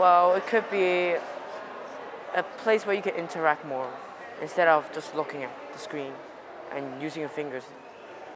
Well, it could be a place where you can interact more instead of just looking at the screen and using your fingers.